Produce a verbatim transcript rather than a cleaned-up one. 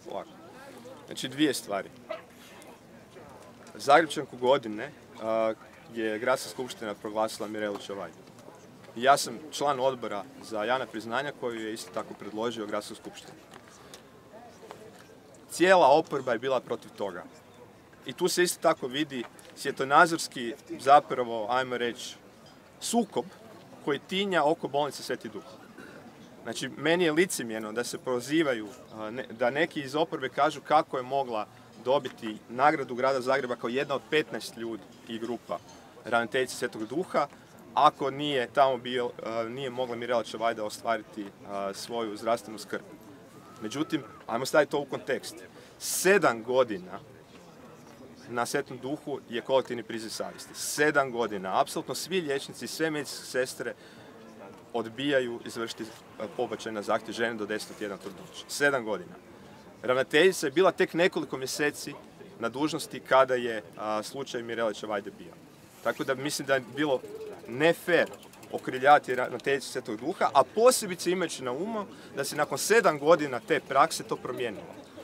Ovako. Znači dvije stvari. Zagrepčanku godine uh, je Gradska skupština proglasila Mirelu Čavajdu. Ja sam član odbora za javna priznanja koju je isto tako predložio Gradska skupština. Cijela oporba je bila protiv toga. I tu se isto tako vidi svjetonazorski, zapravo, ajmo reći, sukob koji tinja oko bolnice Sveti Duh. Znači, meni je licemjerno da se prozivaju, da neki iz oporbe kažu kako je mogla dobiti nagradu grada Zagreba kao jedna od petnaest ljudi i grupa ravnateljice Svetog Duha, ako nije tamo bio, nije mogla Mirela Čavajda ostvariti svoju zdravstvenu skrb. Međutim, ajmo staviti to u kontekst. Sedam godina na Svetom Duhu je kolektivni priziv savjesti. Sedam godina. Apsolutno svi liječnici, sve medicinske sestre odbijaju izvršiti pobačaj na zahtjev žene do desetog tjedna trudnoće. Sedam godina. Ravnateljica je bila tek nekoliko mjeseci na dužnosti kada je a, slučaj Mirele Čavajde bio. Tako da mislim da je bilo ne fair okriljati ravnateljicu Svetog Duha, a posebice imajući na umu da se nakon sedam godina te prakse to promijenilo.